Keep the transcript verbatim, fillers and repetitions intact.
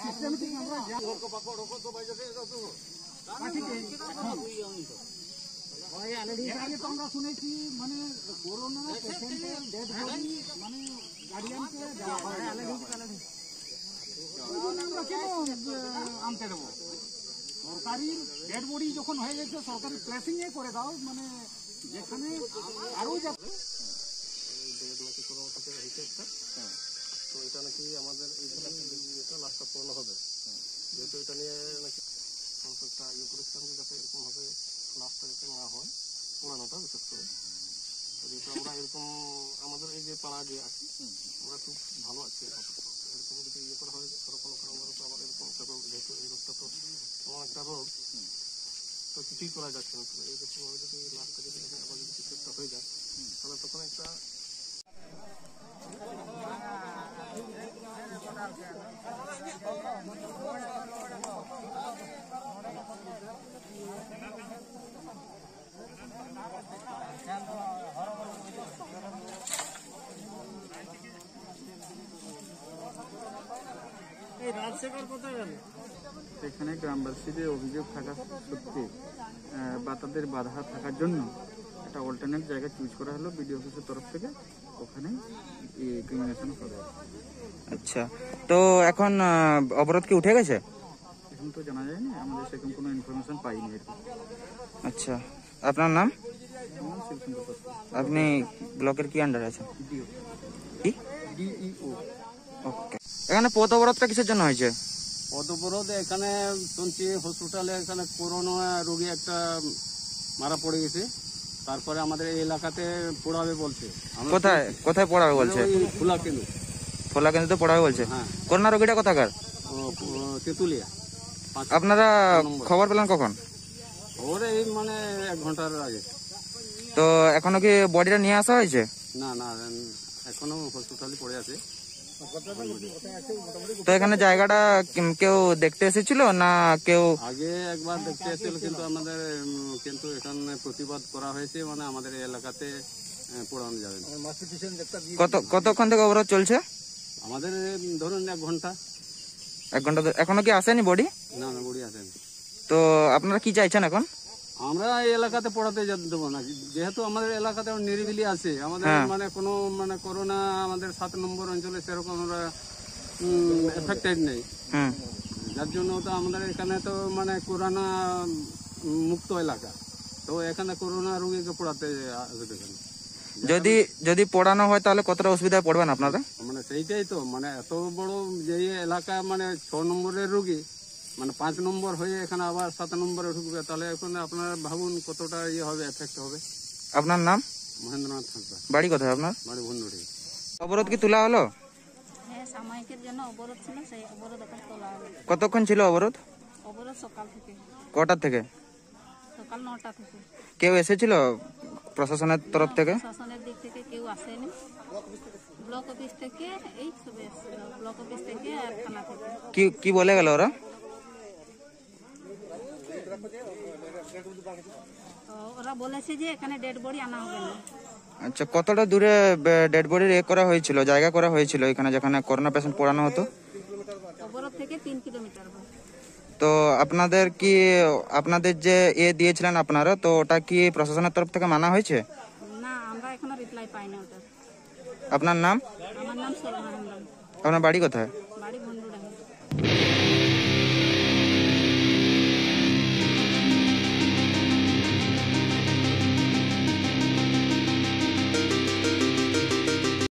Systematic আমরা তো আমরা শুনেছি মানে করোনা পেশেন্টের ডেড বডি মানে গার্ডিয়ানকে দেওয়া হয় আমরা কেন আনতে দেবো? সরকারি ডেড বডি যখন হয়ে গেছে সরকারি প্লেসিং এ করে দাও, মানে যেখানে আরো যাবে তো এটা নাকি আমাদের এটা লাস্টটা পূর্ণ হবে, যেহেতু এটা নিয়ে নাকি একটা ইয়ে করেছিলাম যে যাতে এরকম ভাবে লাস্টটা যাতে না হয় পুরানোটা বিশেষ করে। যেহেতু আমরা এরকম আমাদের এই যে পাড়া যে আছি আমরা খুব ভালো আছি, এরকম যদি ইয়ে করা হয় ধরো কোনো কারণে তো আবার এরকম একটা রোগ, যেহেতু এই রোগটা তো এমন একটা রোগ তো কিছুই করা যাচ্ছে না। এইরকমভাবে যদি লাস্টটা যদি আবার যদি কিছু একটা হয়ে যায় তাহলে তখন একটা এখানে গ্রামবাসীদের অভিযোগ থাকা সত্ত্বে বা তাদের বাধা থাকার জন্য একটা অল্টারনেট জায়গা চুজ করা হলো বিডিও অফিসের তরফ থেকে, ওখানে ক্রিমিনেশন হবে। আচ্ছা, তো এখন অবরোধ কি উঠে গেছে? এখন তো জানা যায়নি, আমাদের সেরকম কোনো ইনফরমেশন পাইনি আর কি। আচ্ছা, আপনার নাম? আপনি ব্লকের কি আন্ডারে আছেন? ডিও কি ডিইও। ওকে, এখানে পথ অবরোধটা কিসের জন্য হয়েছে? পথ অবরোধ এখানে শুনছি হসপিটালে এখানে করোনা রোগী একটা মারা পড়ে গেছে, তারপরে আমাদের এই এলাকাতে পড়াবে বলছে। কোথায় কোথায় পড়াবে বলছে? খোলা কেন্দ্র খোলা কেন্দ্রে পড়াবে বলছে। হ্যাঁ, করোনা রোগীটা কোথাকার? তেঁতুলিয়া। আপনারা খবর পেলেন কখন? খবর এই মানে এক ঘন্টার আগে। তো এখনো কি বডিটা নিয়ে আসা হয়েছে? না না, এখনো হসপিটালে পড়ে আছে। তো এখানে জায়গাটা কেউ দেখতে এসেছিল না কেউ? আগে একবার দেখতে এসেছিল, কিন্তু আমাদের কিন্তু এখানে প্রতিবাদ করা হয়েছে, মানে আমাদের এলাকাতে পড়ানো যাবে না। কত কতক্ষণ থেকে অবরোধ চলছে? আমাদের ধরুন এক ঘন্টা। এক ঘন্টা এখনো কি আসেনি বডি? না না, বডি আসেনি। তো আপনারা কি চাইছেন এখন? আমরা এই এলাকাতে পড়াতে দেবো না, যেহেতু আমাদের এলাকাতে নিরিবিলি আছে, আমাদের মানে কোনো মানে করোনা আমাদের সাত নম্বর অঞ্চলে সেরকম আমরা এফেক্টেড নেই, যার জন্য তো আমাদের এখানে তো মানে করোনা মুক্ত এলাকা, তো এখানে করোনা রোগীকে পড়াতে আসবে কেন? যদি যদি পড়ানো হয় তাহলে কতটা অসুবিধায় পড়বেন আপনারা? মানে সেইটাই তো, মানে এত বড় যে এলাকা, মানে ছ নম্বরের রোগী মানে পাঁচ নম্বর হয়ে এখানে আবার সাত নম্বরে ঢুকবে, তাহলে এখন আপনারা ভাবুন কতটা ইয়ে হবে, এফেক্ট হবে। আপনার নাম? মহেন্দ্রনাথ হাঁসদা। বাড়ি কোথায় আপনার? বাড়ি ভুন্ডুরি। অবরোধ কি তোলা হলো? হ্যাঁ, সাময়িকের জন্য অবরোধ ছিল, সেই অবরোধ এখন তোলা হলো। কতক্ষণ ছিল অবরোধ? অবরোধ সকাল থেকে। কটার থেকে? সকাল নটা থেকে। কেউ এসেছিল প্রশাসনের তরফ থেকে? প্রশাসনের দিক থেকে কেউ আসেনি, ব্লক অফিস থেকে এই সব এসেছিল, ব্লক অফিস থেকে আর থানা থেকে। কি কি বলে গেল ওরা? ওরা বলেছে যে এখানে ডেড বডি আনা হবে না। আচ্ছা, কতটা দূরে ডেড বডির এ করা হয়েছিল, জায়গা করা হয়েছিল এখানে যেখানে করোনা পেশেন্ট পড়ানো হতো? অবরোধ থেকে তিন কিলোমিটার। তো আপনাদের কি আপনাদের যে এ দিয়েছিলেন আপনারা, তো ওটা কি প্রশাসনের তরফ থেকে মানা হয়েছে? না, আমরা এখনো রিপ্লাই পাইনি ওটা। আপনার নাম? আমার নাম সোলমান। আপনার বাড়ি কোথায়? বাড়ি ভন্ডুরাহি।